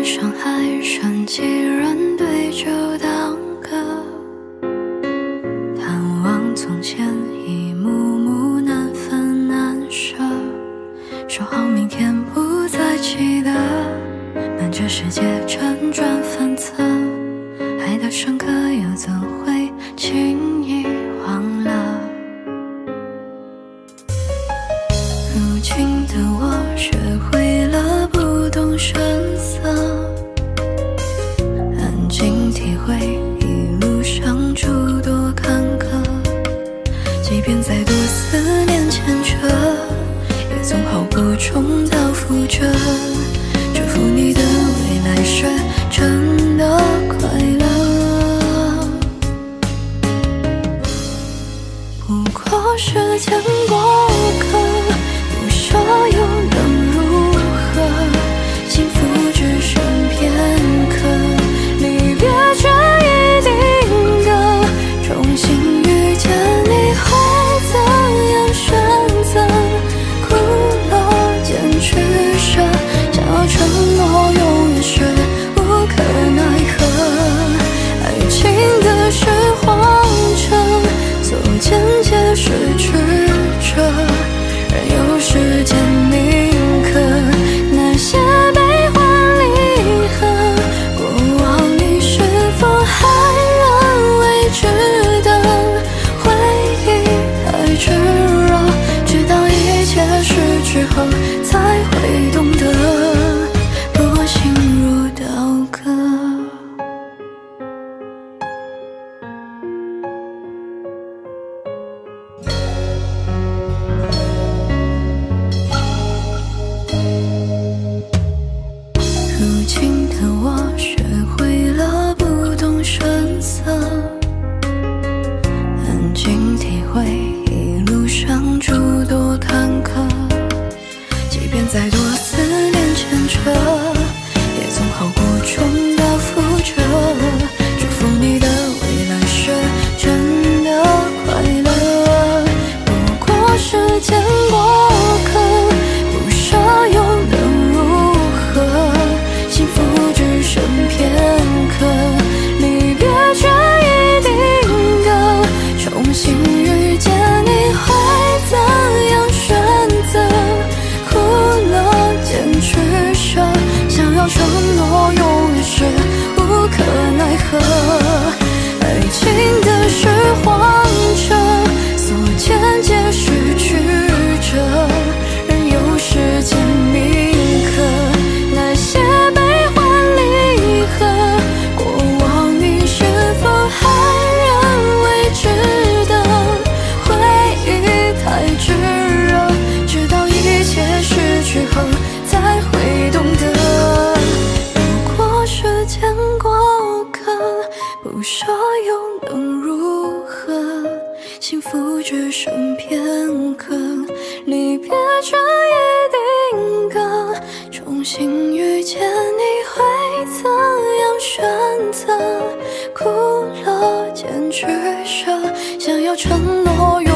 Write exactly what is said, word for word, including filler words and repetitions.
天上海山，几人对酒当歌，探望从前，一幕幕难分难舍，说好明天不再记得，瞒着世界辗转反侧，爱的深刻又怎会轻易忘了？如今的我学会了不动声色，安静体会一路上诸多坎坷，即便再多思念牵扯，也总好过重蹈覆辙。祝福你的未来是真的快乐，不过是件过客，不说又能如何？幸福只剩片刻，离别却一定的。重新遇见你会怎样选择？哭了坚取舍，想要承诺永远是无可奈何。爱情的是谎称，作茧皆是曲折，任由时间铭刻那些悲欢离合。过往你是否还认为值得？回忆太炙热，直到一切失去后才会懂得，多心如刀割。如今的我学会了不动声色，安静体会一路上诸多坎坷，即便再多思念牵扯，也总好过重蹈覆辙。祝福你的未来是真的快乐，不过是件过客，不舍又能如何？幸福只剩片刻，离别却一定的。重新遇见你会怎样选择？哭了坚取舍，想要承诺永远是无可奈何。爱情的是谎称，所见皆是曲折，任由时间铭刻那些悲欢离合。过往你是否还认为值得？回忆太炙热，直到一切失去后才会懂得，不过是件过客，不舍又能如何？幸福只剩片刻，离别却一定格。重新遇见你会怎样选择？哭了坚取舍，想要承诺永